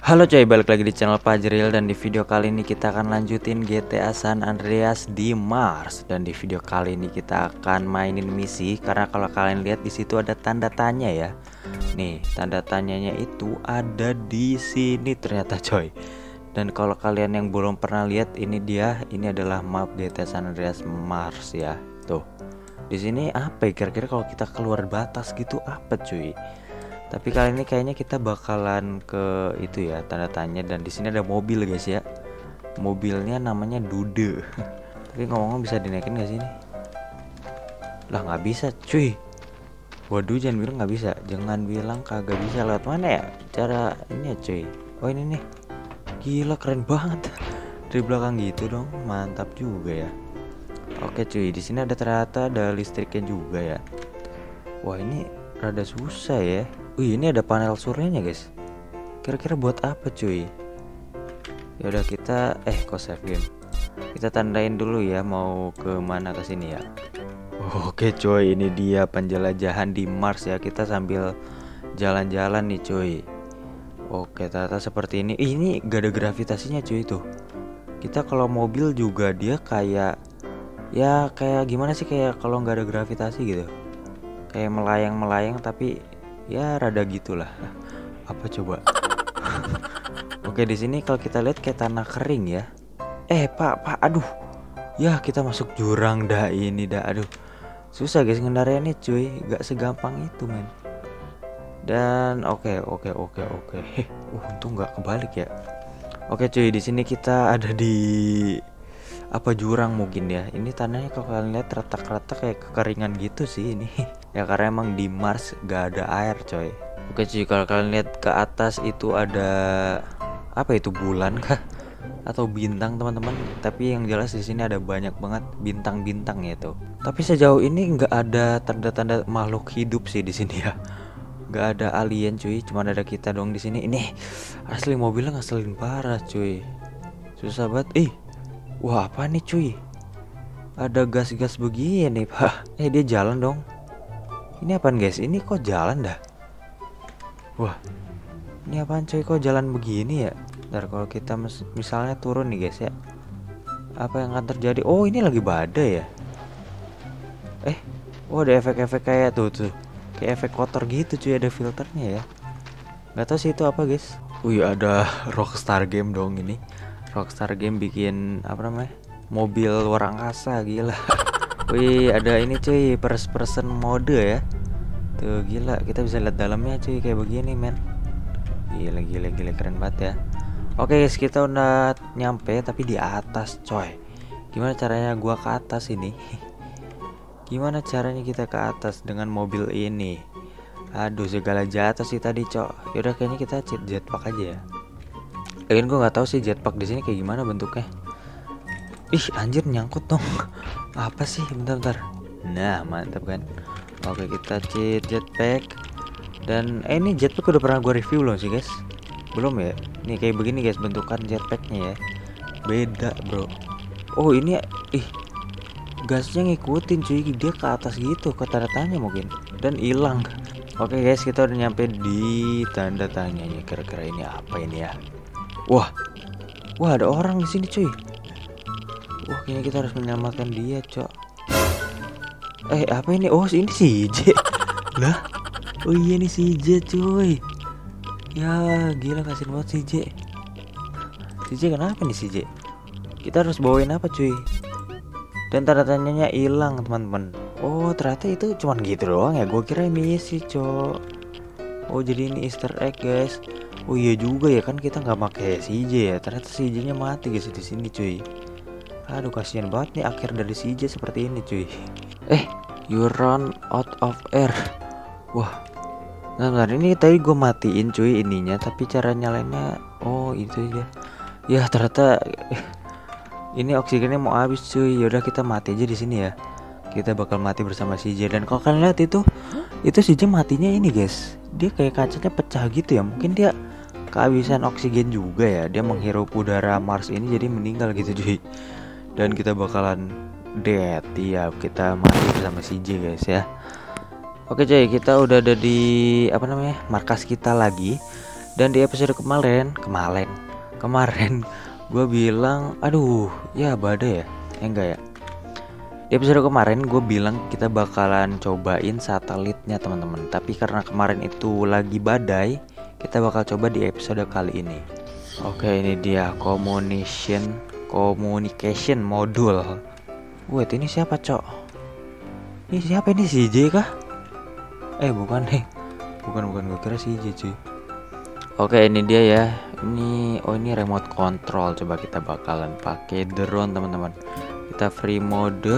Halo coy, balik lagi di channel Fajril. Dan di video kali ini kita akan lanjutin GTA San Andreas di Mars. Dan di video kali ini kita akan mainin misi. Karena kalau kalian lihat di situ ada tanda tanya ya. Nih, tanda tanyanya itu ada di sini ternyata coy. Dan kalau kalian yang belum pernah lihat, ini dia, ini adalah map GTA San Andreas Mars ya. Tuh. Di sini apa ya? Kira-kira kalau kita keluar batas gitu apa cuy? Tapi kali ini kayaknya kita bakalan ke itu ya, tanda tanya. Dan di sini ada mobil guys ya. Mobilnya namanya Dude. Tapi ngomong-ngomong bisa dinaikin gak sih ini? Lah nggak bisa cuy. Waduh, jangan bilang nggak bisa. Jangan bilang kagak bisa. Lewat mana ya cara ini ya cuy? Oh ini nih. Gila keren banget. Dari belakang gitu dong. Mantap juga ya. Oke cuy, di sini ada ternyata ada listriknya juga ya. Wah ini rada susah ya. Wih ini ada panel surya guys. Kira-kira buat apa cuy? Ya udah kita kok save game. Kita tandain dulu ya mau ke mana ke sini ya. Oke cuy, ini dia penjelajahan di Mars ya. Kita sambil jalan-jalan nih cuy. Oke, ternyata seperti ini. Ini gak ada gravitasinya cuy tuh. Kita kalau mobil juga dia kayak ya kayak gimana sih, kayak kalau nggak ada gravitasi gitu. Kayak melayang-melayang tapi ya rada gitulah. Apa coba? Oke, di sini kalau kita lihat kayak tanah kering ya. Pak, aduh. Ya, kita masuk jurang dah ini dah. Aduh. Susah guys ngendarainnya cuy, gak segampang itu, men. Dan oke. Untung nggak kebalik ya. Oke cuy, di sini kita ada di apa jurang mungkin ya. Ini tanahnya kalau kalian lihat retak-retak kayak kekeringan gitu sih ini. Ya karena emang di Mars gak ada air coy. Oke cuy, kalau kalian lihat ke atas itu ada apa itu, bulan kah atau bintang teman-teman? Tapi yang jelas di sini ada banyak banget bintang-bintang ya tuh. Tapi sejauh ini nggak ada tanda-tanda makhluk hidup sih di sini ya. Nggak ada alien cuy, cuman ada kita dong di sini. Ini asli mobilnya ngeselin parah cuy. Susah banget. Wah apa nih cuy? Ada gas-gas begini pak. Dia jalan dong. Ini apaan guys? Ini kok jalan dah? Wah, ini apaan cuy? Kok jalan begini ya? Ntar kalau kita misalnya turun nih guys ya, apa yang akan terjadi? Oh ini lagi badai ya? Oh ada efek-efek kayak tuh. Kayak efek kotor gitu cuy, ada filternya ya. Gak tau sih itu apa guys. Wih ada Rockstar Game dong ini. Rockstar Game bikin apa namanya, mobil luar angkasa, gila. Wih ada ini cuy, first person mode ya. Tuh gila, kita bisa lihat dalamnya cuy kayak begini men. Gila keren banget ya. Oke guys, kita udah nyampe tapi di atas coy. Gimana caranya gua ke atas ini? Gimana caranya kita ke atas dengan mobil ini? Aduh segala jatuh sih tadi cok. Yaudah kayaknya kita jetpack aja ya. Lagian gue nggak tahu sih jetpack di sini kayak gimana bentuknya. Ih anjir nyangkut dong. Apa sih? Bentar. Nah mantap kan. Oke kita cheat jetpack. Dan ini jetpack udah pernah gue review loh sih guys. Belum ya? Nih kayak begini guys bentukan jetpacknya ya. Beda bro. Oh ini gasnya ngikutin cuy, dia ke atas gitu, ke tanda tanya mungkin, dan hilang. Oke guys, kita udah nyampe di tanda tanyanya. Kira-kira ini apa ini ya? Wah ada orang di sini cuy. Wah kayaknya kita harus menyelamatkan dia cok. Apa ini? Oh ini si J. Lah, oh iya ini si J cuy. Ya gila kasihan banget si J. Si J kenapa nih si J? Kita harus bawain apa cuy? Dan tanda tanyanya hilang teman-teman. Oh ternyata itu cuman gitu doang ya. Gue kira misi cok. Oh jadi ini Easter egg guys. Oh iya juga ya, kan kita nggak pakai CJ ya. Ternyata CJ nya mati guys di sini cuy. Aduh kasihan banget nih akhir dari CJ seperti ini cuy. You run out of air. Wah. Nah ini tadi gue matiin cuy ininya, tapi cara nyalainnya oh itu ya. Ya ternyata ini oksigennya mau habis cuy. Yaudah kita mati aja di sini ya. Kita bakal mati bersama CJ. Dan kalau kalian lihat itu CJ matinya ini guys. Dia kayak kacanya pecah gitu ya. Mungkin dia kehabisan oksigen juga ya. Dia menghirup udara Mars ini jadi meninggal gitu cuy. Dan kita bakalan dead. Iya, kita mati bersama CJ guys ya. Oke cuy, kita udah ada di apa namanya, markas kita lagi. Dan di episode kemarin gue bilang, aduh ya badai ya, enggak ya. Di episode kemarin gue bilang kita bakalan cobain satelitnya teman-teman. Tapi karena kemarin itu lagi badai, kita bakal coba di episode kali ini. Oke, ini dia communication module. Wait, ini siapa cok? Ini siapa, ini si J kah? Bukan nih. Bukan, gue kira si J cuy. Oke, ini dia ya. Ini remote control. Coba kita bakalan pakai drone teman-teman. Kita free mode.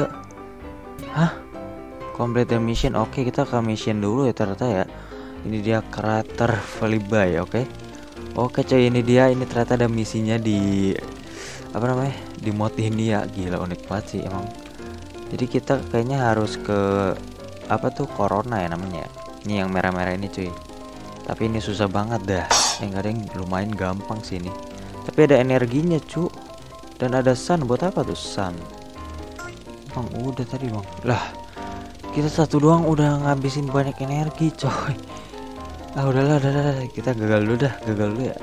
Complete the mission. Oke, kita ke mission dulu ya ternyata ya. Ini dia crater flyby. Oke coy, ini dia. Ini ternyata ada misinya di di mod ini ya. Gila, unik banget sih emang. Jadi kita kayaknya harus ke Corona ya namanya. Ini yang merah-merah ini cuy. Tapi ini susah banget dah. Enggak ada yang lumayan gampang sih ini. Tapi ada energinya cu. Dan ada sun. Buat apa tuh sun? Bang udah tadi bang. Lah kita satu doang udah ngabisin banyak energi coy. Udahlah. Kita gagal dulu ya.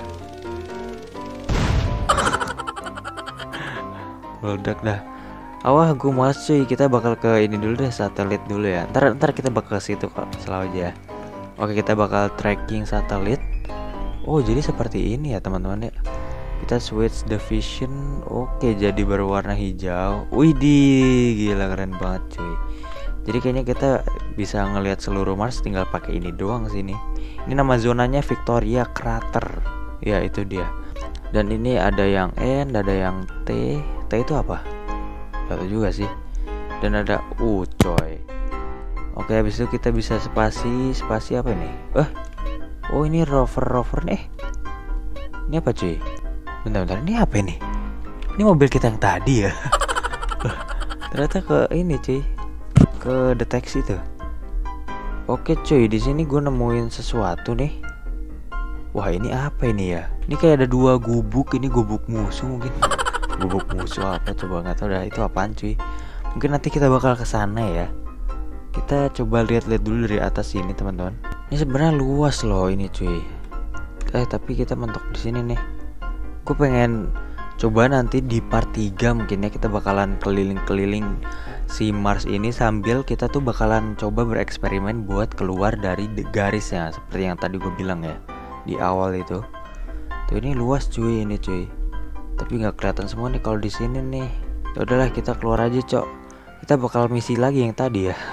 Meledak dah. Gue mas cuy. Kita bakal ke ini dulu deh, satelit dulu ya. Ntar kita bakal ke situ kok, selalu aja. Oke, kita bakal tracking satelit. Jadi seperti ini ya teman-teman ya. Kita switch the vision. Oke, jadi berwarna hijau. Widih, gila keren banget cuy. Jadi kayaknya kita bisa ngelihat seluruh Mars tinggal pakai ini doang sini. Ini nama zonanya Victoria Crater. Ya itu dia. Dan ini ada yang N, ada yang T. T itu apa? Gak tahu juga sih. Dan ada U coy. Oke, habis itu kita bisa spasi apa ini? Ini rover nih. Ini apa cuy? Bentar, ini apa ini? Ini mobil kita yang tadi ya. Ternyata ke ini cuy, ke deteksi tuh. Oke cuy, di sini gue nemuin sesuatu nih. Wah, ini apa ini ya? Ini kayak ada dua gubuk. Ini gubuk musuh mungkin. Gubuk musuh apa coba, nggak tahu dah itu apaan cuy. Mungkin nanti kita bakal ke sana ya. Kita coba lihat-lihat dulu dari atas sini teman-teman. Ini sebenarnya luas loh ini cuy. Tapi kita mentok di sini nih. Gue pengen coba nanti di part 3 mungkin ya, kita bakalan keliling-keliling si Mars ini sambil kita tuh bakalan coba bereksperimen buat keluar dari garisnya seperti yang tadi gue bilang ya di awal itu. Tuh ini luas cuy ini cuy. Tapi nggak kelihatan semua nih kalau di sini nih. Ya udahlah, kita keluar aja cok. Kita bakal misi lagi yang tadi ya.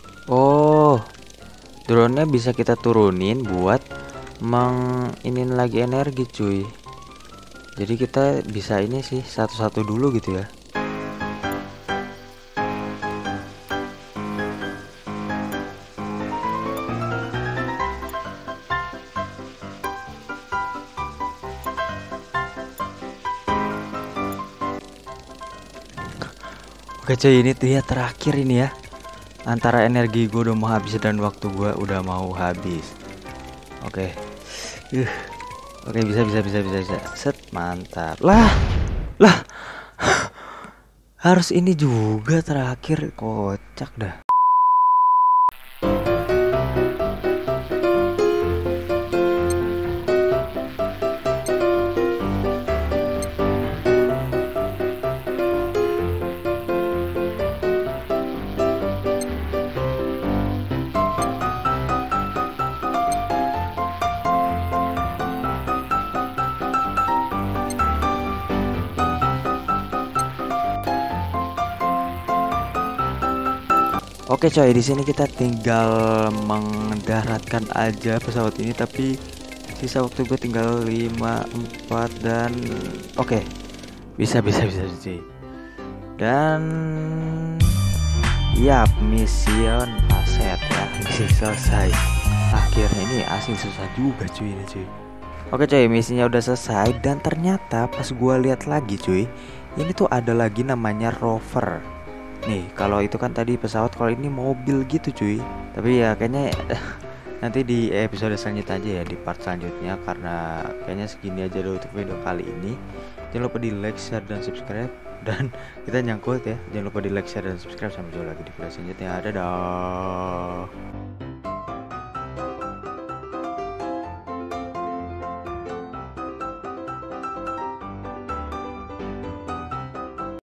Drone-nya bisa kita turunin buat menginin lagi energi cuy. Jadi kita bisa ini sih satu-satu dulu gitu ya. Oke cuy, ini dia terakhir ini ya. Antara energi gue udah mau habis dan waktu gue udah mau habis. Oke. Oke, bisa. Set, mantap. Lah. Harus ini juga terakhir, kocak dah. Oke coy, di sini kita tinggal mendaratkan aja pesawat ini, tapi sisa waktu gue tinggal 5, 4 dan oke. Bisa cuy. Dan yap, mission aset ya, misi selesai. Akhirnya ini asli susah juga cuy ini cuy. Oke coy, misinya udah selesai dan ternyata pas gue lihat lagi cuy, ini tuh ada lagi namanya rover. Nih, kalau itu kan tadi pesawat, kalau ini mobil gitu cuy. Tapi ya kayaknya nanti di episode selanjutnya aja ya, di part selanjutnya, karena kayaknya segini aja dulu untuk video kali ini. Jangan lupa di like, share, dan subscribe. Dan kita nyangkut ya, jangan lupa di like, share, dan subscribe. Sampai jumpa lagi di video selanjutnya. Dadah.